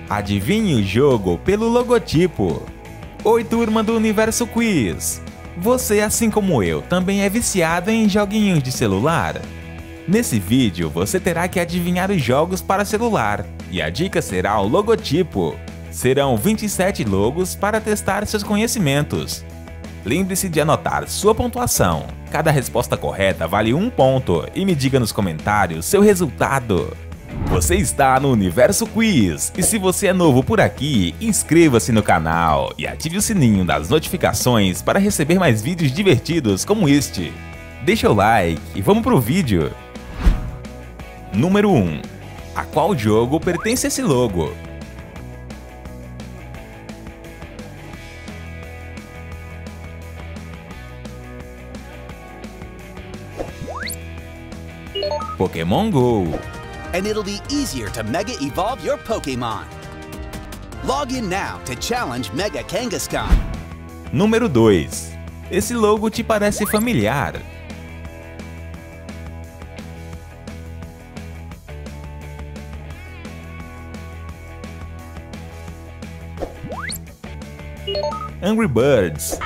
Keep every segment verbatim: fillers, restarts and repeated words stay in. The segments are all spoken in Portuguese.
Adivinhe o jogo pelo logotipo. Oi, turma do Universo Quiz! Você, assim como eu, também é viciado em joguinhos de celular? Nesse vídeo, você terá que adivinhar os jogos para celular, e a dica será o logotipo. Serão vinte e sete logos para testar seus conhecimentos. Lembre-se de anotar sua pontuação. Cada resposta correta vale um ponto e me diga nos comentários seu resultado. Você está no Universo Quiz e se você é novo por aqui, inscreva-se no canal e ative o sininho das notificações para receber mais vídeos divertidos como este. Deixa o like e vamos pro vídeo. Número um. A qual jogo pertence esse logo? Pokémon Go. And it'll be easier to Mega Evolve your Pokémon. Log in now to challenge Mega Kangaskhan. Número dois. Esse logo te parece familiar? Angry Birds.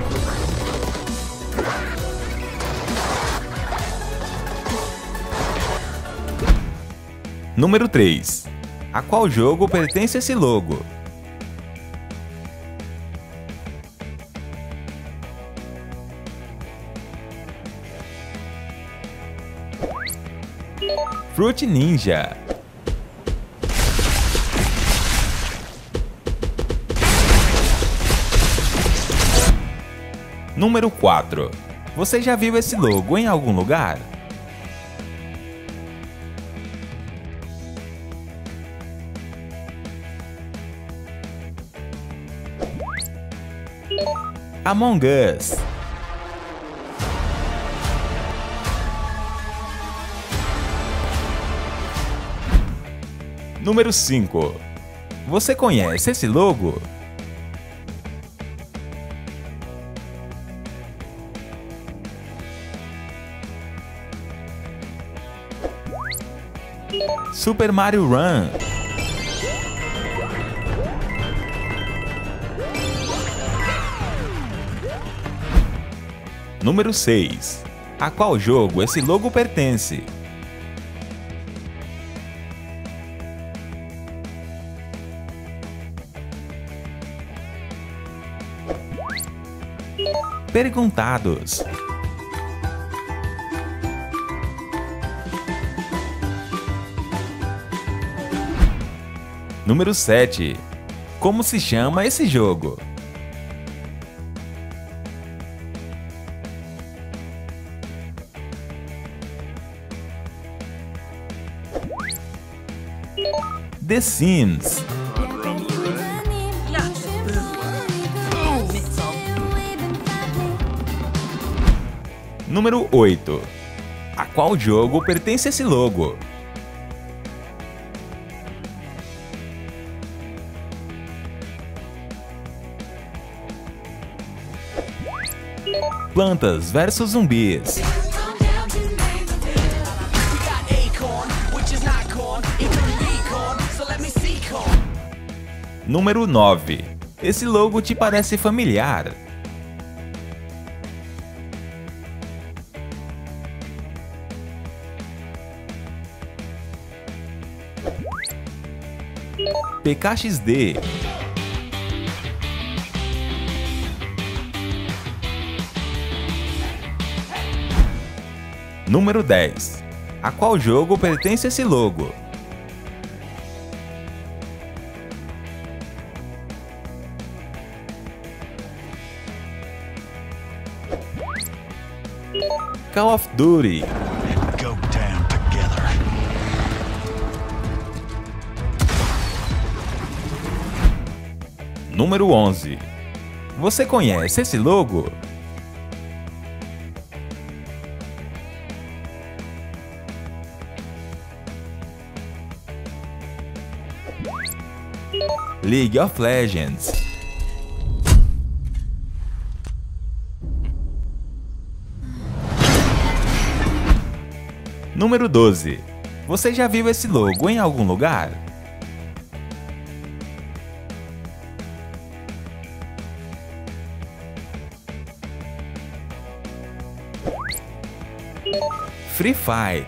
Número três. A qual jogo pertence esse logo? Fruit Ninja. Número quatro. Você já viu esse logo em algum lugar? Among Us. Número cinco. Você conhece esse logo? Super Mario Run. Número seis. A qual jogo esse logo pertence? Perguntados. Número sete. Como se chama esse jogo? The Sims. Número oito. A qual jogo pertence esse logo? Plantas versus Zumbis. Número nove. Esse logo te parece familiar? P K X D. Número dez. A qual jogo pertence esse logo? Call of Duty. Go down together. Número onze. Você conhece esse logo? League of Legends. Número doze. Você já viu esse logo em algum lugar? Free Fire.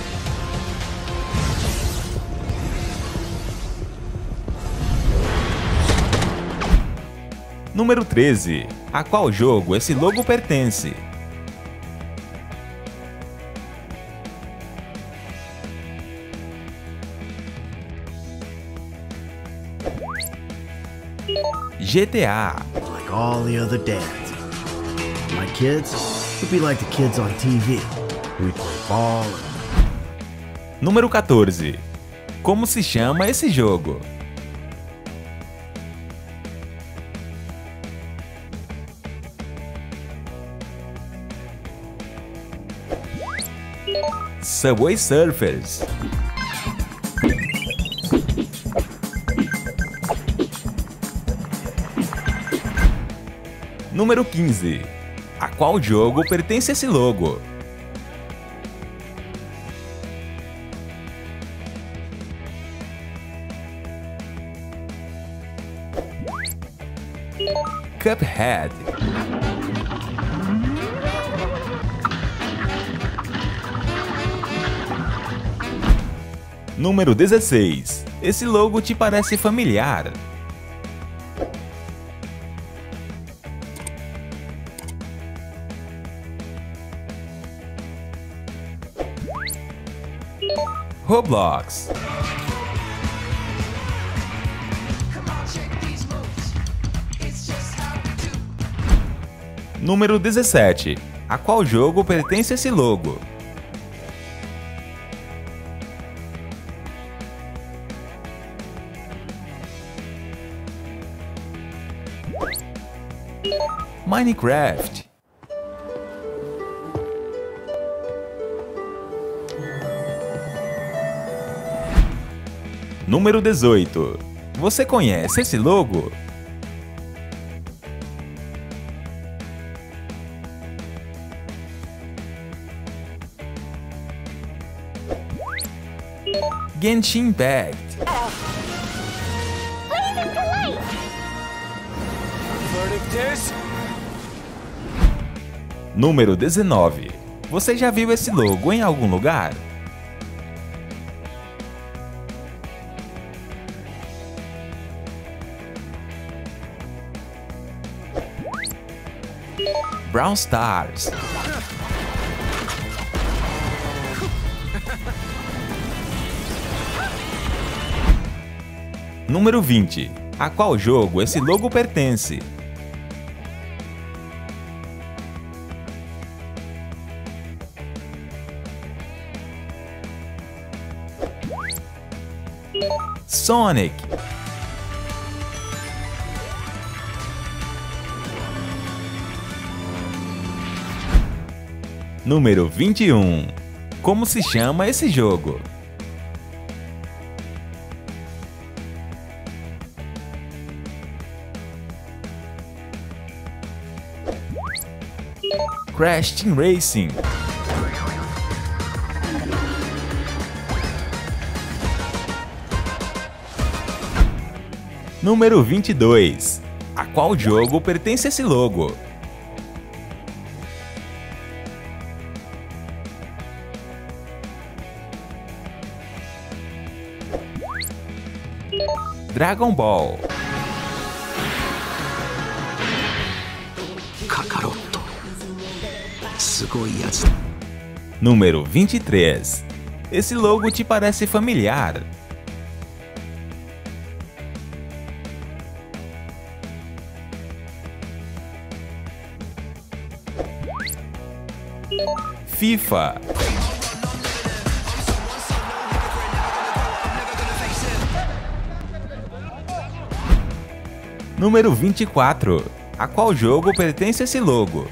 Número treze. A qual jogo esse logo pertence? G T A. Like all the other dads. My kids would be like the kids on T V. We'd play ball and... Número quatorze. Como se chama esse jogo? Subway Surfers. Número quinze. A qual jogo pertence esse logo? Cuphead. Número dezesseis. Esse logo te parece familiar? Roblox. Número dezessete. A qual jogo pertence esse logo? Minecraft. Número dezoito. Você conhece esse logo? Genshin Impact. Número dezenove. Você já viu esse logo em algum lugar? Brawl Stars. Número vinte. A qual jogo esse logo pertence? Sonic. Número vinte e um. Como se chama esse jogo? Crash Team Racing. Número vinte e dois. A qual jogo pertence esse logo? Dragon Ball. Kakaroto. Sugoi yatsu. Número vinte e três. Esse logo te parece familiar? FIFA. Número vinte e quatro. A qual jogo pertence esse logo?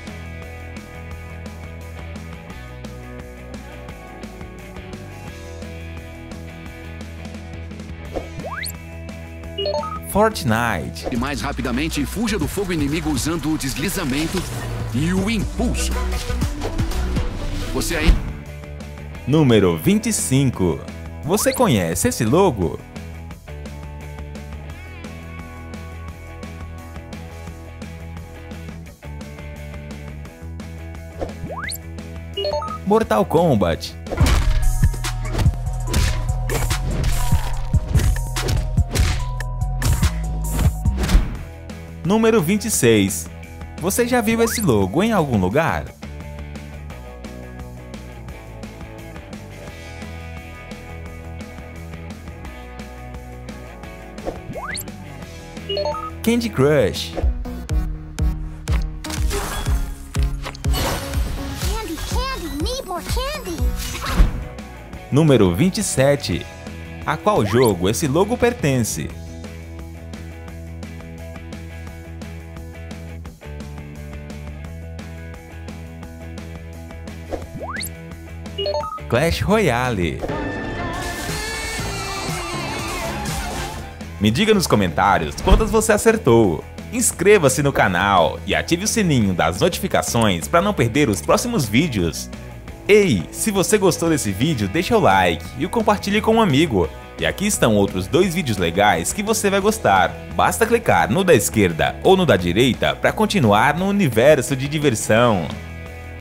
Fortnite. E mais rapidamente, fuja do fogo inimigo usando o deslizamento e o impulso. Você aí. Número vinte e cinco. Você conhece esse logo? Mortal Kombat. Número vinte e seis. Você já viu esse logo em algum lugar? Candy Crush. Candy, candy, need more candy. Número vinte e sete. A qual jogo esse logo pertence? Clash Royale. Me diga nos comentários quantas você acertou. Inscreva-se no canal e ative o sininho das notificações para não perder os próximos vídeos. Ei, se você gostou desse vídeo, deixa o like e o compartilhe com um amigo. E aqui estão outros dois vídeos legais que você vai gostar. Basta clicar no da esquerda ou no da direita para continuar no universo de diversão.